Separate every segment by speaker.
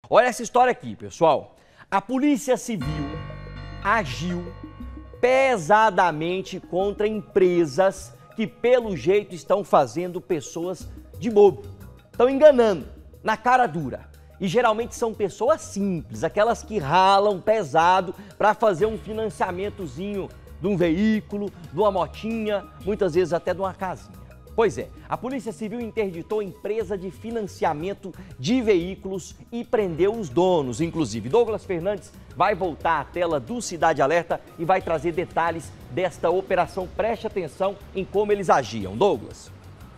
Speaker 1: Olha essa história aqui, pessoal. A Polícia Civil agiu pesadamente contra empresas que, pelo jeito, estão fazendo pessoas de bobo. Estão enganando, na cara dura. E geralmente são pessoas simples, aquelas que ralam pesado para fazer um financiamentozinho de um veículo, de uma motinha, muitas vezes até de uma casinha. Pois é, a Polícia Civil interditou a empresa de financiamento de veículos e prendeu os donos, inclusive. Douglas Fernandes vai voltar à tela do Cidade Alerta e vai trazer detalhes desta operação. Preste atenção em como eles agiam. Douglas.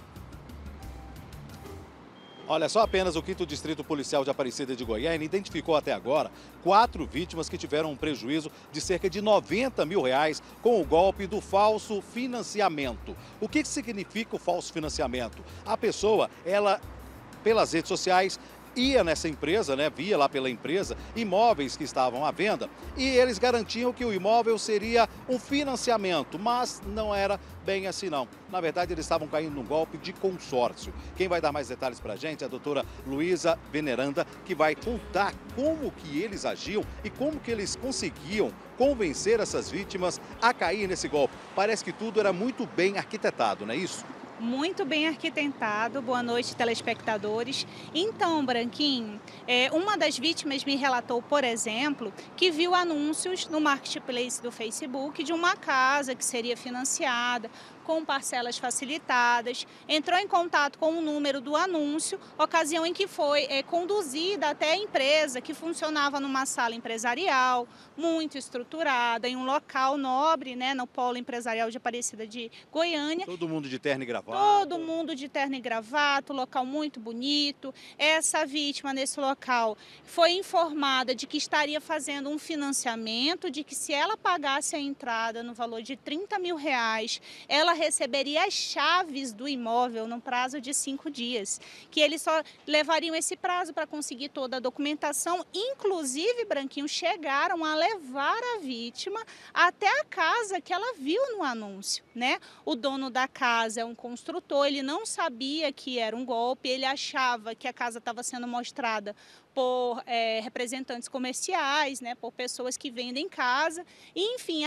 Speaker 2: Olha, só apenas o 5º Distrito Policial de Aparecida de Goiânia identificou até agora 4 vítimas que tiveram um prejuízo de cerca de R$90 mil com o golpe do falso financiamento. O que significa o falso financiamento? A pessoa, ela, pelas redes sociais, ia nessa empresa, via lá pela empresa, imóveis que estavam à venda e eles garantiam que o imóvel seria um financiamento, mas não era bem assim não. Na verdade, eles estavam caindo num golpe de consórcio. Quem vai dar mais detalhes para a gente é a doutora Luísa Veneranda, que vai contar como que eles agiam e como que eles conseguiam convencer essas vítimas a cair nesse golpe. Parece que tudo era muito bem arquitetado, não é isso?
Speaker 3: Muito bem arquitetado. Boa noite, telespectadores. Então, Branquinho, uma das vítimas me relatou, por exemplo, que viu anúncios no marketplace do Facebook de uma casa que seria financiada com parcelas facilitadas, entrou em contato com o número do anúncio, ocasião em que foi conduzida até a empresa, que funcionava numa sala empresarial, muito estruturada, em um local nobre, no polo empresarial de Aparecida de Goiânia.
Speaker 2: Todo mundo de terno e gravata.
Speaker 3: Todo mundo de terno e gravata, local muito bonito. Essa vítima nesse local foi informada de que estaria fazendo um financiamento, de que se ela pagasse a entrada no valor de R$30 mil, ela receberia as chaves do imóvel no prazo de 5 dias, que eles só levariam esse prazo para conseguir toda a documentação. Inclusive, Branquinho, chegaram a levar a vítima até a casa que ela viu no anúncio, O dono da casa é um construtor, ele não sabia que era um golpe, ele achava que a casa estava sendo mostrada por representantes comerciais, por pessoas que vendem casa. E, enfim,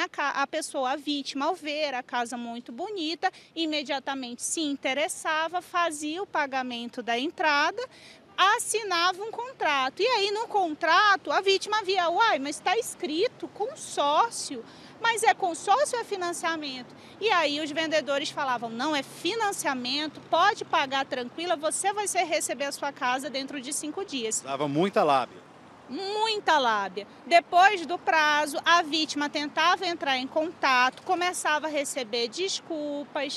Speaker 3: a vítima, ao ver a casa muito bonita, imediatamente se interessava, fazia o pagamento da entrada, assinava um contrato. E aí, no contrato, a vítima via, mas está escrito consórcio. Mas é consórcio ou é financiamento? E aí os vendedores falavam, não, é financiamento, pode pagar tranquila, você vai receber a sua casa dentro de 5 dias.
Speaker 2: Dava muita lábia.
Speaker 3: Muita lábia. Depois do prazo, a vítima tentava entrar em contato, começava a receber desculpas,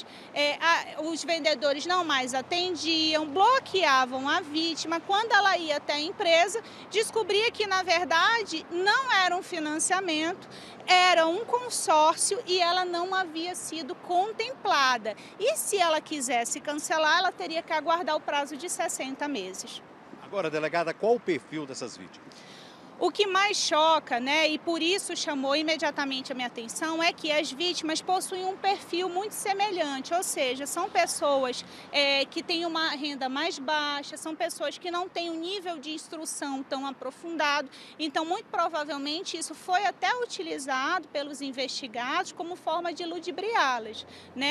Speaker 3: os vendedores não mais atendiam, bloqueavam a vítima. Quando ela ia até a empresa, descobria que, na verdade, não era um financiamento, era um consórcio e ela não havia sido contemplada. E se ela quisesse cancelar, ela teria que aguardar o prazo de 60 meses.
Speaker 2: Agora, delegada, qual o perfil dessas vítimas?
Speaker 3: O que mais choca, e por isso chamou imediatamente a minha atenção, é que as vítimas possuem um perfil muito semelhante, ou seja, são pessoas que têm uma renda mais baixa, são pessoas que não têm um nível de instrução tão aprofundado, então muito provavelmente isso foi até utilizado pelos investigados como forma de ludibriá-las,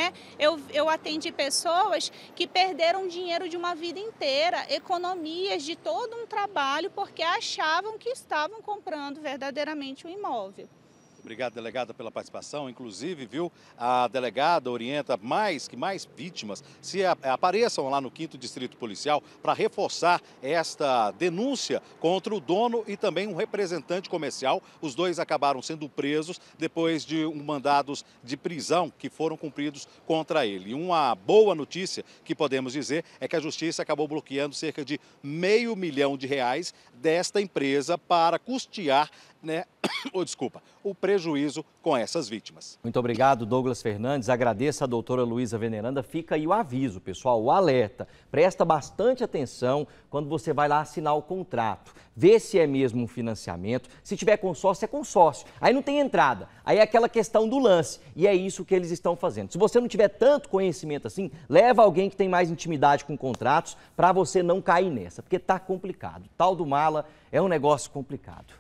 Speaker 3: Eu atendi pessoas que perderam dinheiro de uma vida inteira, economias de todo um trabalho, porque achavam que estavam comprando verdadeiramente um imóvel.
Speaker 2: Obrigado, delegada, pela participação. Inclusive, a delegada orienta que mais vítimas apareçam lá no 5º Distrito Policial para reforçar esta denúncia contra o dono e também um representante comercial. Os dois acabaram sendo presos depois de mandados de prisão que foram cumpridos contra ele. Uma boa notícia que podemos dizer é que a Justiça acabou bloqueando cerca de R$500 mil desta empresa para custear né, o prejuízo com essas vítimas.
Speaker 1: Muito obrigado, Douglas Fernandes. Agradeço a doutora Luísa Veneranda. Fica aí o aviso, pessoal, o alerta. Presta bastante atenção quando você vai lá assinar o contrato. Vê se é mesmo um financiamento. Se tiver consórcio, é consórcio. Aí não tem entrada. Aí é aquela questão do lance. E é isso que eles estão fazendo. Se você não tiver tanto conhecimento assim, leva alguém que tem mais intimidade com contratos para você não cair nessa. Porque tá complicado. Tal do mala é um negócio complicado.